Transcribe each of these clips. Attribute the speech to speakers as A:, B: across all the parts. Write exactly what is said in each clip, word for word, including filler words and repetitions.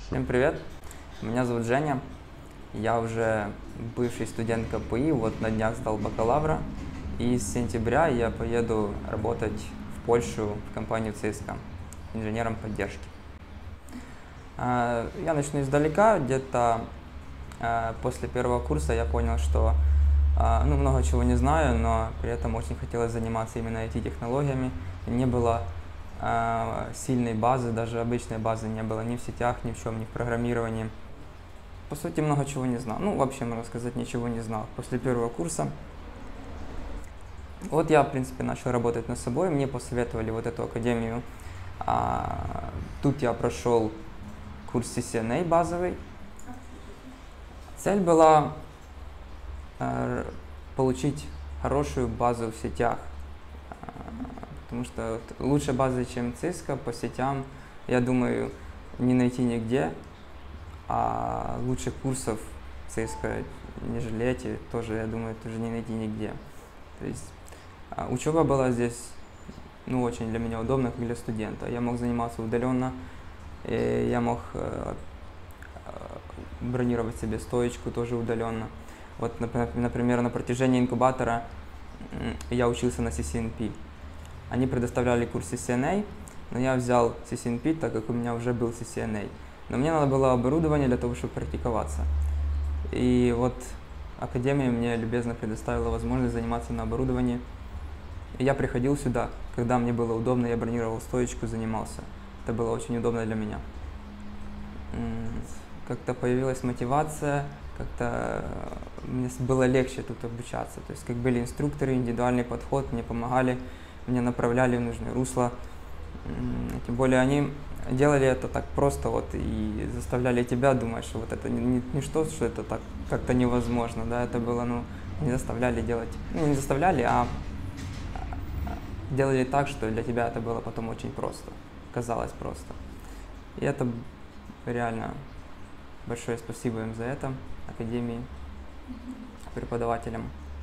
A: Всем привет! Меня зовут Женя. Я уже бывший студент КПИ, вот на днях сдал бакалавра. И с сентября я поеду работать в Польшу в компанию ЦСКА инженером поддержки. Я начну издалека. Где-то после первого курса я понял, что ну, много чего не знаю, но при этом очень хотелось заниматься именно ай ти-технологиями. Не было сильной базы, даже обычной базы не было ни в сетях, ни в чем, ни в программировании. По сути, много чего не знал. Ну, вообще, можно сказать, ничего не знал после первого курса. Вот я, в принципе, начал работать над собой. Мне посоветовали вот эту академию. А, тут я прошел курс си си эн эй базовый. Цель была а, получить хорошую базу в сетях. Потому что лучше базы, чем ЦСКА, по сетям, я думаю, не найти нигде. А лучших курсов ЦСКА, нежели эти, тоже, я думаю, тоже не найти нигде. То есть учеба была здесь, ну, очень для меня удобна, как для студента. Я мог заниматься удаленно, и я мог э, бронировать себе стоечку тоже удаленно. Вот, например, на протяжении инкубатора я учился на си си эн пи. Они предоставляли курс си си эн эй, но я взял си си эн пи, так как у меня уже был си си эн эй. Но мне надо было оборудование для того, чтобы практиковаться. И вот академия мне любезно предоставила возможность заниматься на оборудовании. И я приходил сюда, когда мне было удобно, я бронировал стоечку, занимался. Это было очень удобно для меня. Как-то появилась мотивация, как-то мне было легче тут обучаться. То есть как были инструкторы, индивидуальный подход, мне помогали, меня направляли в нужное русло. Тем более они делали это так просто вот и заставляли тебя думать, что вот это не, не, не что, что это так как-то невозможно, да, это было, ну, не заставляли делать, ну, не заставляли, а делали так, что для тебя это было потом очень просто, казалось просто. И это реально большое спасибо им за это, академии, преподавателям.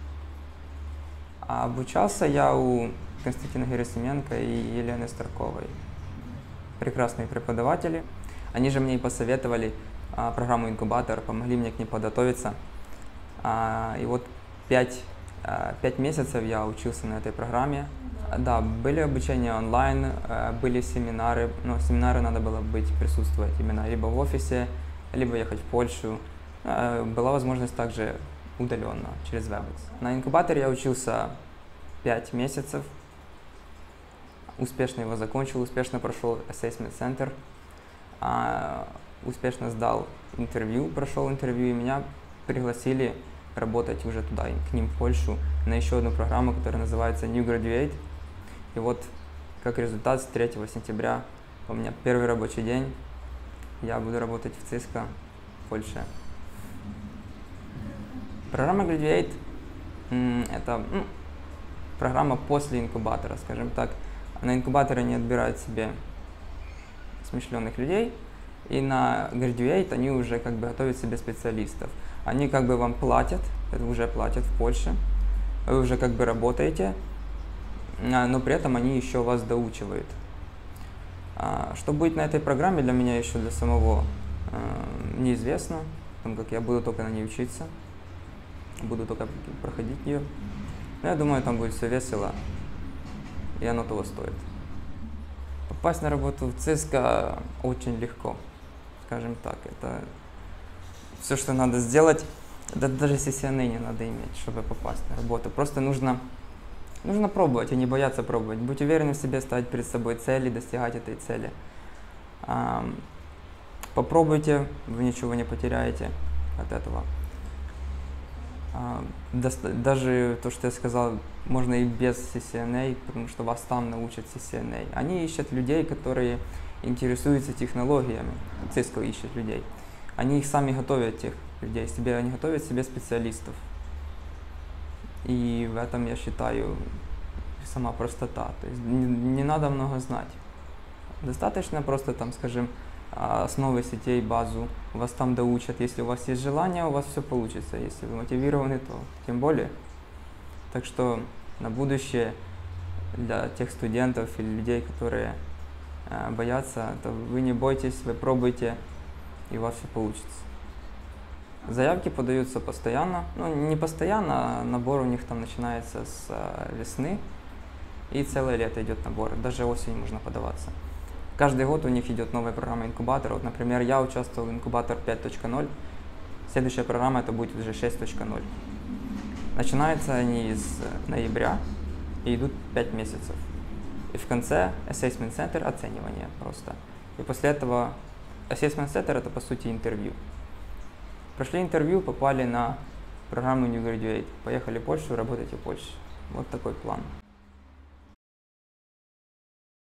A: А обучался я у Константина Герасименко и Елены Старковой. Прекрасные преподаватели. Они же мне и посоветовали а, программу инкубатор, помогли мне к ней подготовиться. А, и вот пять, а, пять месяцев я учился на этой программе. А, да, были обучения онлайн, а, были семинары, но семинары надо было быть, присутствовать именно либо в офисе, либо ехать в Польшу. А, была возможность также удаленно, через Webex. На инкубаторе я учился пять месяцев. Успешно его закончил, успешно прошел assessment center, а, успешно сдал интервью, прошел интервью, и меня пригласили работать уже туда, к ним в Польшу, на еще одну программу, которая называется New Graduate. И вот, как результат, с третьего сентября у меня первый рабочий день, я буду работать в ЦСКА в Польше. Программа Graduate – это ну, программа после инкубатора, скажем так. На инкубаторе они отбирают себе смышленых людей, и на Graduate они уже как бы готовят себе специалистов. Они как бы вам платят, это уже платят в Польше, вы уже как бы работаете, но при этом они еще вас доучивают. Что будет на этой программе, для меня еще для самого неизвестно, потому как я буду только на ней учиться, буду только проходить ее. Но я думаю, там будет все весело. И оно того стоит. Попасть на работу в ЦСКА очень легко, скажем так. Это все, что надо сделать. Да, даже си си эн эй не надо иметь, чтобы попасть на работу. Просто нужно, нужно пробовать и не бояться пробовать. Быть уверенным в себе, ставить перед собой цели, достигать этой цели. Попробуйте, вы ничего не потеряете от этого. Даже то, что я сказал, можно и без си си эн эй, потому что вас там научат си си эн эй. Они ищут людей, которые интересуются технологиями. ЦСКА ищет людей. Они их сами готовят, тех людей, себе, они готовят себе специалистов. И в этом, я считаю, сама простота. То есть не, не надо много знать. Достаточно просто, там, скажем, основы сетей, базу, вас там доучат. Если у вас есть желание, у вас все получится. Если вы мотивированы, то тем более. Так что на будущее для тех студентов или людей, которые э, боятся, то вы не бойтесь, вы пробуйте, и у вас все получится. Заявки подаются постоянно, ну не постоянно, а набор у них там начинается с весны, и целое лето идет набор, даже осенью можно подаваться. Каждый год у них идет новая программа инкубатора. Вот, например, я участвовал в инкубатор пять точка ноль, следующая программа это будет уже шесть точка ноль. Начинаются они из ноября и идут пять месяцев. И в конце Assessment Center оценивание просто. И после этого Assessment Center это по сути интервью. Прошли интервью, попали на программу New Graduate, поехали в Польшу, работать в Польше. Вот такой план.